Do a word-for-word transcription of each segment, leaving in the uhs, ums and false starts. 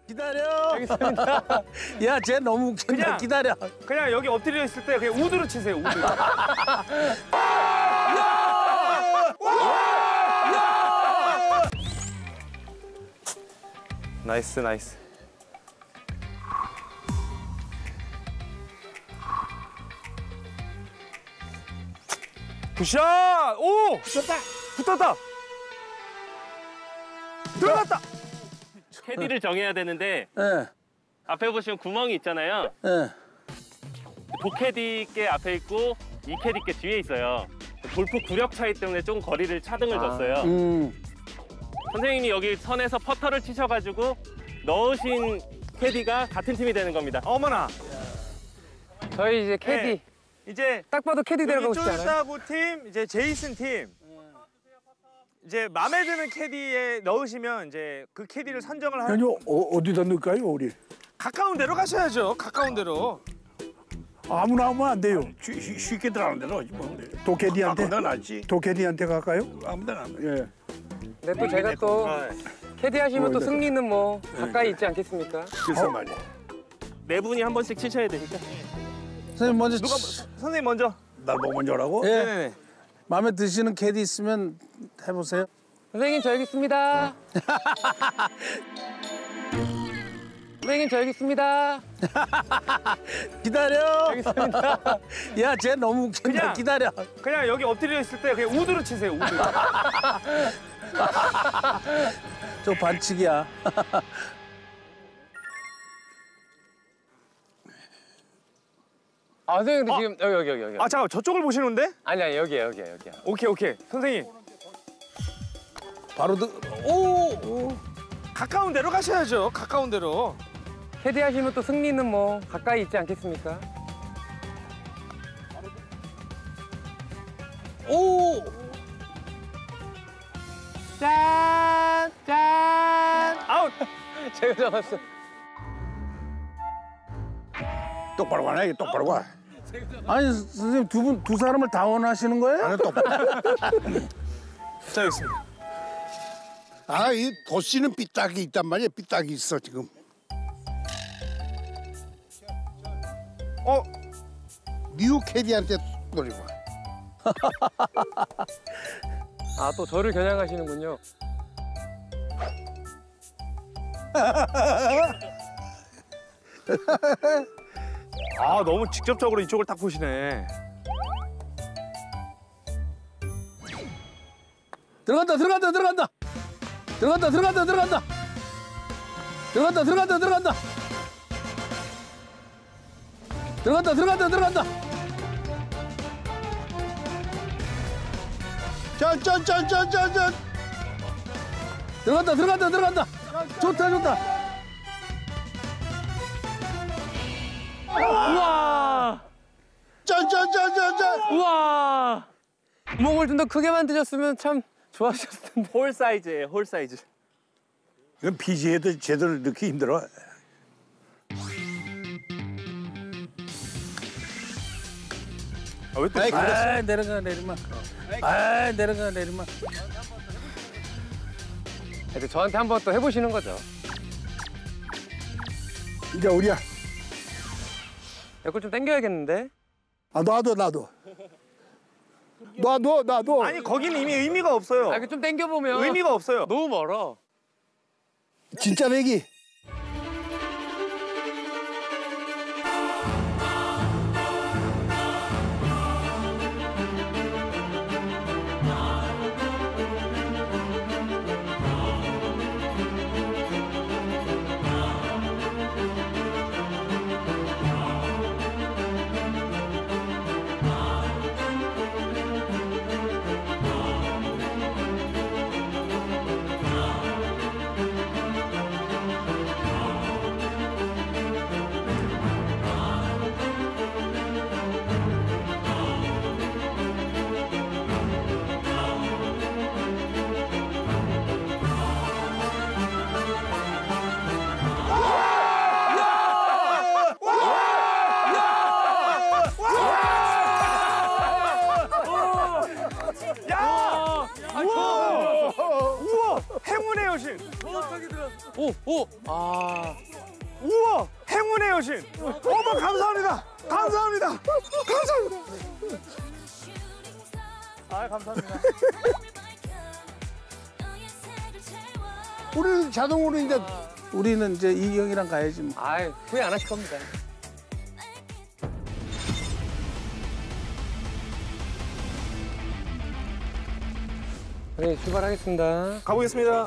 기다려. 알겠습니다. 야, 쟤 너무 웃긴다. 그냥, 기다려. 그냥 여기 엎드려 있을 때 그냥 우드로 치세요, 우드. 나이스, 나이스. 굿샷! 오! 붙었다! 붙었다! 들어갔다! 캐디를 정해야 되는데 예. 앞에 보시면 구멍이 있잖아요. 예. 도캐디께 앞에 있고 이 캐디께 뒤에 있어요. 골프 구력 차이 때문에 좀 거리를 차등을 줬어요. 음. 선생님이 여기 선에서 퍼터를 치셔가지고 넣으신 캐디가 같은 팀이 되는 겁니다. 어머나! 저희 이제 캐디. 네. 이제 딱 봐도 캐디 데려가고 여기 싶지 않아요? 쫄따구 팀, 이제 제이슨 팀. 이제 마음에 드는 캐디에 넣으시면 이제 그 캐디를 선정을 하는. 아니요, 어, 어디다 넣을까요, 우리? 가까운 데로 가셔야죠. 가까운 데로. 아무나 하면 안 돼요. 쉬, 쉬, 쉽게 들어가는 데로 하지 뭐. 도캐디한테? 아, 낫지. 도캐디한테 갈까요? 아무데나 안 돼. 예. 근데 또 제가 또 캐디 하시면 또 승리는 뭐 가까이 있지 않겠습니까? 글쎄 말이야. 네 분이 한 번씩 치셔야 되니까. 선생님 먼저. 누가 선생님 먼저. 날 보고 먼저 하라고? 예. 네네네. 마음에 드시는 캐디 있으면 해보세요. 선생님 저 여기 있습니다. 선생님 저 여기 있습니다. 기다려. 알겠습니다. 야, 쟤 너무 웃긴다. 그냥, 기다려. 그냥 여기 엎드려 있을 때 그냥 우드로 치세요, 우드. 저 반칙이야. 아 선생님 근데 지금 여기 여기 여기 여기. 아, 잠깐 저쪽을 보시는데? 아니 아니 여기야 여기야 여기야. 오케이, 오케이. 선생님, 바로 드. 오. 오. 가까운 데로 가셔야죠. 가까운 데로. 캐디 하시면 또 승리는 뭐 가까이 있지 않겠습니까? 오. 짠! 짠! 아웃! 제가 잡았어. 똑바로 가네, 똑바로 가. 아니 선생님 두 분 두 사람을 다 원하시는 거예요? 아니, 똑바로. 자, 여기 있습니다. 아, 이 도씨는 삐딱이 있단 말이야. 삐딱이 있어, 지금. 어? 미우 캐디한테 노리고. 아 또 저를 겨냥하시는군요. 아, 너무 직접적으로 이쪽을 딱 보시네. 들어간다 들어간다 들어간다. 들어간다 들어간다 들어간다. 들어간다 들어간다 들어간다. 들어간다 들어간다 들어간다. 짠짠짠짠짠짠. 들어간다 들어간다 들어간다. 좋다 좋다. 우와! 짠짠짠짠짠. 우와! 구멍을 좀 더 크게 만드셨으면 참 좋아하셨을 텐데. 홀 사이즈예요, 홀 사이즈. 이건 피지에도 제대로 넣기 힘들어. 아, 왜 또? 아이, 아 내려가 내리마. 아 내려가 내리마. 근데 저한테 한번 또 해보시는 거죠. 이제 우리야. 이걸 좀 당겨야겠는데? 아, 놔둬, 놔둬. 놔둬, 놔둬. 아니, 거기는 이미 의미가 없어요. 아, 이거 좀 당겨보면. 의미가 없어요. 너무 멀어. 진짜 내기. 오, 오. 아. 우와 행운의 여신. 어머 감사합니다. 감사합니다. 감사합니다. 아 감사합니다. 우리는 자동으로 이제 우리는 이제 이 형이랑 가야지 뭐. 아이, 후회 안 하실 겁니다. 네, 출발하겠습니다. 가보겠습니다.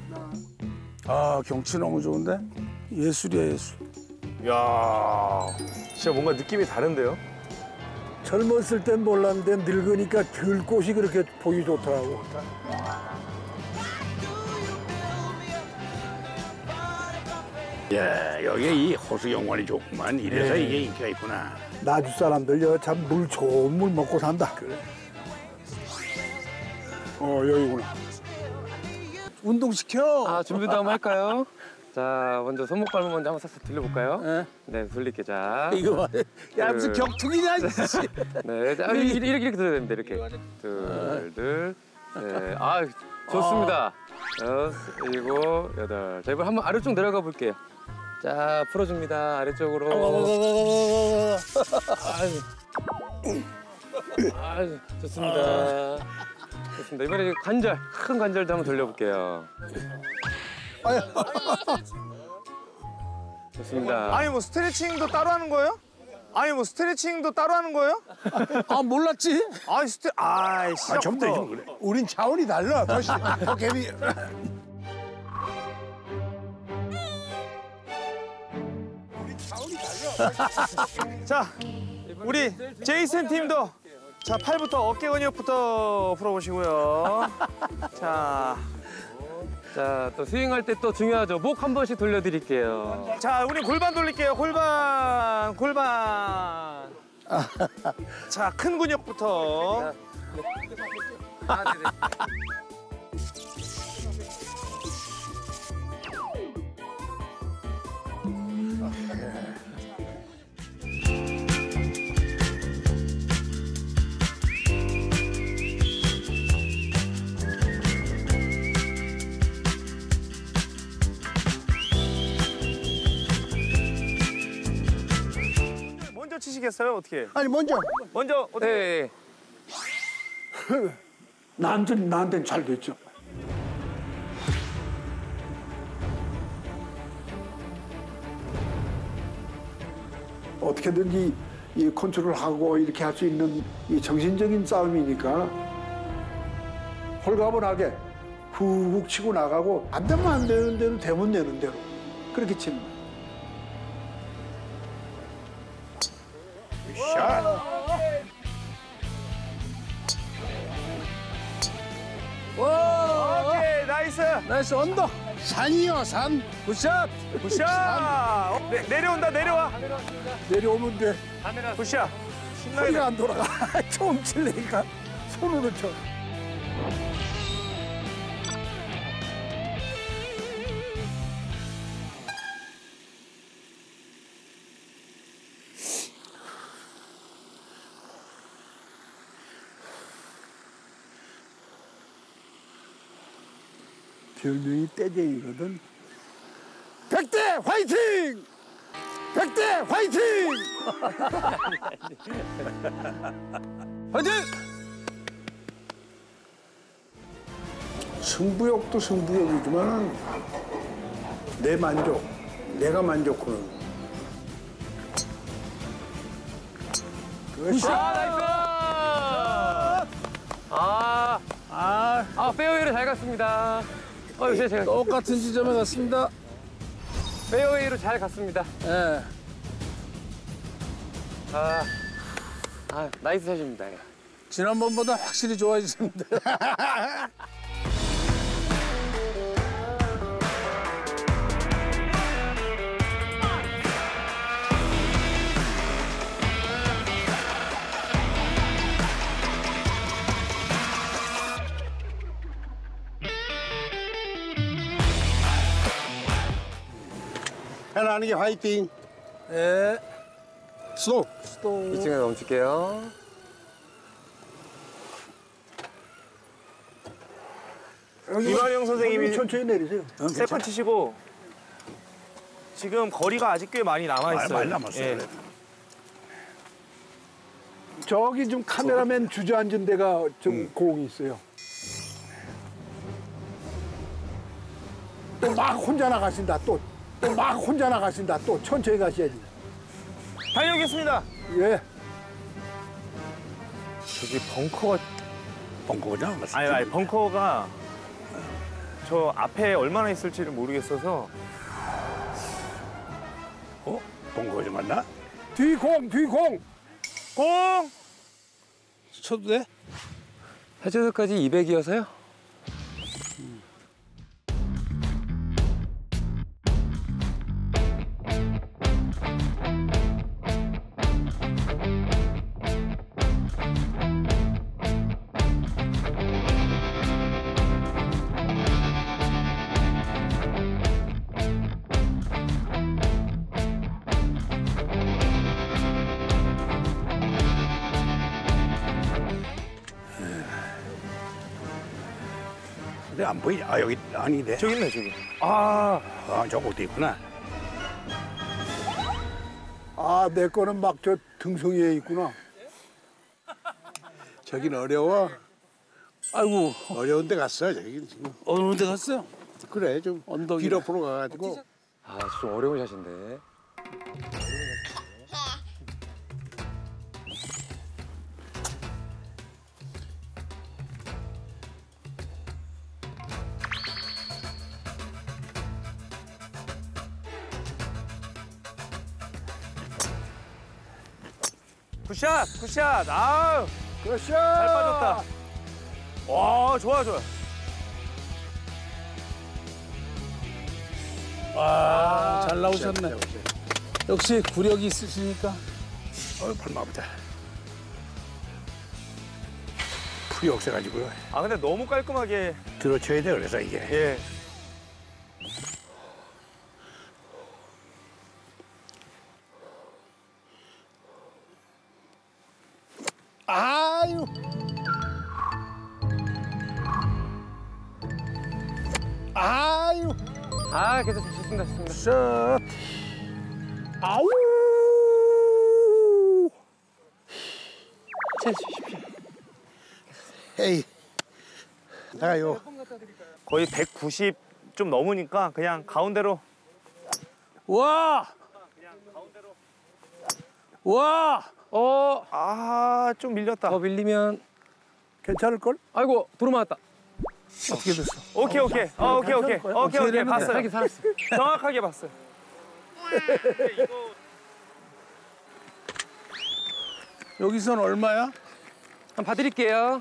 아 경치 너무 좋은데 예술이야 예술. 야 진짜 뭔가 느낌이 다른데요? 젊었을 땐 몰랐는데 늙으니까 들꽃이 그렇게 보기 좋더라고. 야, 여기 이 호수경관이 좋구만. 이래서 이게 인기가 있구나. 나주 사람들 여 참 물 좋은 물 먹고 산다. 어 여기구나. 운동시켜. 아, 준비도 한번 할까요? 자, 먼저 손목 발목 먼저 한번 살짝 들려볼까요? 예. 네, 돌릴게. 자. 이거 봐. 야 무슨 그- 격투기냐 씨. 네, 자, 이렇게, 이렇게, 이렇게 들어야 됩니다. 이렇게. 둘, 둘, 네. 아, 좋습니다. 여섯, 일곱, 여덟. 자, 이번 한번 아래쪽 내려가 볼게요. 자, 풀어줍니다. 아래쪽으로. 아유. 아유, 좋습니다. 좋습니다. 이번에 관절, 큰 관절도 한번 돌려볼게요. 좋습니다. 아니 뭐 스트레칭도 따로 하는 거예요? 아니 뭐 스트레칭도 따로 하는 거예요? 아 몰랐지? 아이 스트 아이 아 시작부터. 전부 다 그래. 우린 차원이 달라. 더, 시- 더 개비. 자 우리 제이슨 팀도 자 팔부터 어깨 근육부터 풀어보시고요. 자. 자, 또 스윙할 때 또 중요하죠. 목 한 번씩 돌려드릴게요. 자, 우리 골반 돌릴게요. 골반, 골반. 자, 큰 근육부터. 아, 네네. 먼저 치시겠어요? 어떻게? 아니 먼저. 먼저 어떻게? 네. 나한테 나한테는 잘 됐죠. 어떻게든지 이 컨트롤하고 이렇게 할 수 있는 이 정신적인 싸움이니까 홀가분하게 훅훅 치고 나가고 안 되면 안 되는 대로 되면 되는 대로 그렇게 치는 거예요. 와. 오케이, 나이스. 나이스 언더. 산이요 산. 굿샷. 굿샷. 어, 내, 내려온다, 내려와. 내려오면 돼. 굿샷. 신나게. 소리가 안 돌아가. 처음 칠래니까 손으로 쳐. 별명이 떼쟁이거든. 백대 화이팅! 백대 화이팅! 화이팅! 승부욕도 승부욕이지만 내 만족, 내가 만족하는. 그것이 아, 나이스! 아, 아 아, 페어웨이로 잘 갔습니다. 어, 요새 제가 똑같은 지점에 갔습니다. 페어웨이로 잘 갔습니다. 예. 아, 아, 나이스 샷입니다. 지난번보다 확실히 좋아지는데. 해나는 게 화이팅. 예. 스톱. 이층에 멈출게요. 이만영 선생님이 천천히 내리세요. 세컨 치시고 지금 거리가 아직 꽤 많이 남아 있어요. 많이 남았어요. 예. 그래도. 저기 좀 카메라맨 주저앉은 데가 좀 공이 있어요. 또 막 혼자 나가신다. 또 또 막 혼자 나가신다. 또 천천히 가셔야지. 달려오겠습니다. 예. 저기 벙커가 벙커잖아. 아니 아니 벙커가 저 앞에 얼마나 있을지를 모르겠어서 어? 벙커 좀 맞나? 뒤공 뒤공. 공! 쳐도 돼? 해저드까지 이백이어서요. 근데 안 보이냐? 아 여기 아니네. 저기 있네 저기. 아 아 저곳도 있구나. 아, 내 거는 막 저 등성이에 있구나. 저긴 어려워. 아이고 어려운 데 갔어 저기 지금. 어느 데 갔어요? 그래 좀 언덕이네. 길 앞으로 가가지고. 아, 좀 어려운 샷인데. 굿샷 굿샷. 아우 그렇죠. 잘 빠졌다. 와 좋아 좋아. 아, 잘 나오셨네. 역시 구력이 있으시니까. 어 발마보다. 풀이 없어가지고 아 근데 너무 깔끔하게. 들어쳐야 돼 그래서 이게. 예. 아유. 아유. 아, 괜찮습니다. 좋습니다. 좋습니다. 샷. 아우. 에이 나가요. 거의 백구십 좀 넘으니까 그냥 가운데로. 와. 와. 어, 아 좀 밀렸다. 더 밀리면. 괜찮을 걸? 아이고, 도로 맞았다. 어떻게 됐어? 오케이 오케이. 어, 오케이 오케이. 오케이 오케이 되는데. 봤어요. 살긴 살았어. 정확하게 봤어요. 여기선 얼마야? 한번 봐드릴게요.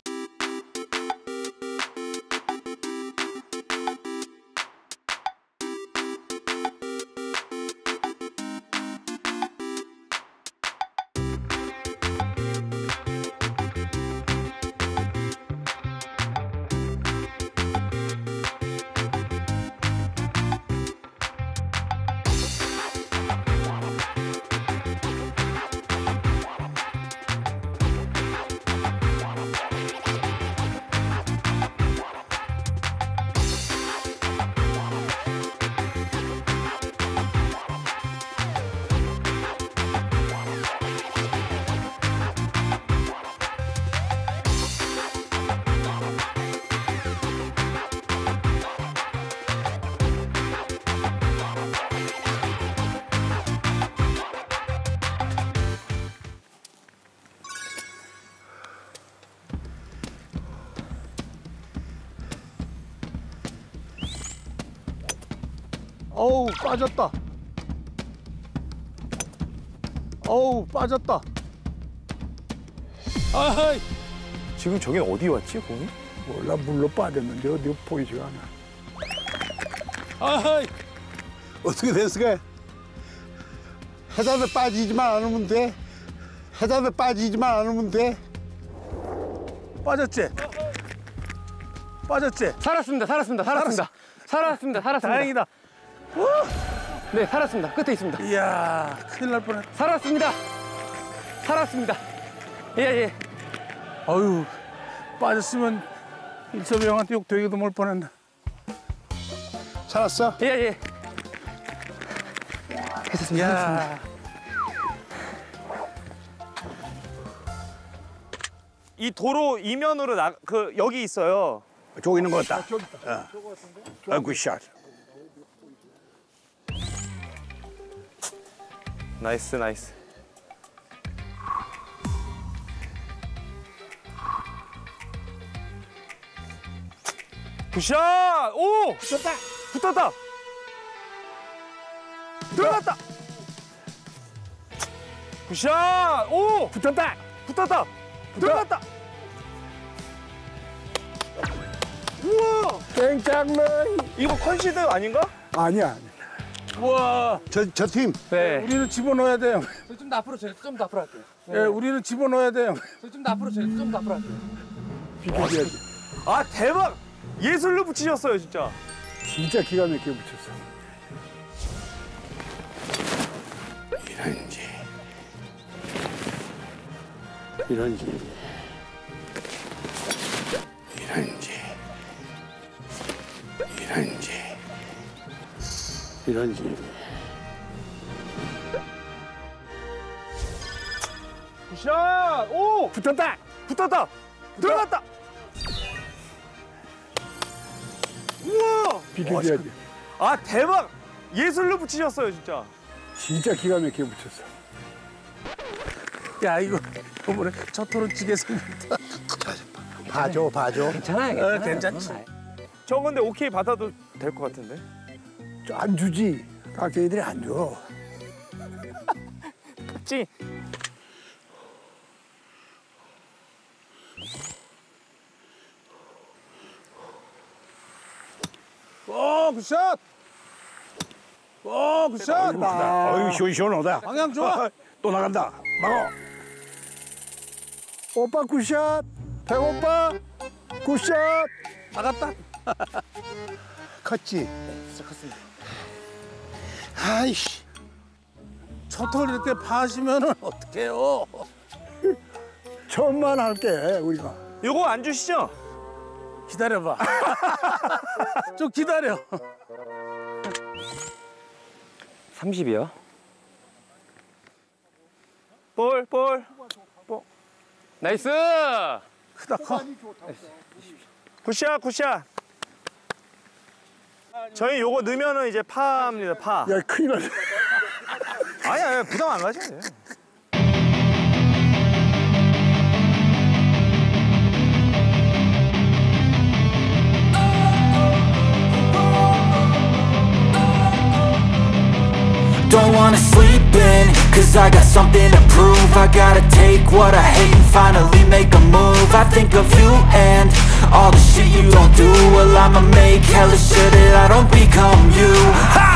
어우, 빠졌다. 어우, 빠졌다. 아하이. 지금 저긴 어디 왔지 공이? 몰라, 물로 빠졌는데 어디 보이지가 않아. 아하이. 어떻게 됐을까? 해자도 빠지지만 않으면 돼. 해자도 빠지지만 않으면 돼. 빠졌지? 빠졌지? 살았습니다. 살았습니다. 살았습니다. 살았습니다. 살았습니다. 다행이다. 네, 살았습니다. 끝에 있습니다. 이야, 큰일 날 뻔했다. 살았습니다. 살았습니다. 예, 예. 아유, 빠졌으면 일섭이 형한테 욕 되기도 뭘 뻔했네. 살았어? 예, 예. 야. 이 도로 이면으로 나 그 여기 있어요. 저기 있는 것 같다. 어. 아, 굿샷. 나이스 나이스. 굿샷! 오! 붙었다! 붙었다! 들어갔다! 굿샷! 오! 붙었다! 붙었다! 들어갔다! 우와! 땡짝러이. 이거 컨시드 아닌가? 아니야. 우와. 저, 저 팀. 네. 우리는 집어넣어야 돼요. 좀 더 앞으로 좀 더 앞으로 할게요. 예, 우리는 집어넣어야 돼요. 좀 더 앞으로 좀 더 앞으로 할게요. 비켜줘야지. 아 대박! 예술로 붙이셨어요 진짜. 진짜 기가 막히게 붙였어. 이런지. 이런지. 이런지. 이런지. 이런지. 굿샷! 오! 붙었다. 붙었다! 들어갔다! 우와! 비켜줘야지. 아 대박! 예술로 붙이셨어요 진짜. 진짜 기가 막히게 붙였어. 야, 이거 저번에 저토로 찌개 생겼다. 봐줘, 봐줘. 괜찮아요. 어, 괜찮지. 저 근데 오케이 받아도 될 것 같은데? 저안 주지. 깍쟁이들이 안 줘. 찌! 오, 굿샷. 오, 굿샷. 어유 시원시원하다. 방향 좋아. 또 나간다. 막어. 오빠 굿샷. 배고파. 굿샷. 나갔다. 컸지? 아이씨. 저토를 이렇게 파시면은 어떡해요? 처음만 할게 우리가. 요거 안 주시죠? 기다려봐. 좀 기다려. 삼십이요? 볼, 볼. 나이스! 크다 커. 굿샷, 굿샷. 저희 요거 넣으면은 이제 파입니다, 파. 야 큰일 났네. 아니, 아니, 부담 안 가셔도 돼요. Don't wanna sleep in, cause I got something to prove. I gotta take what I hate and finally make a move. I think of you and all the shit you don't do. Well, I'ma make hella sure that I don't become you.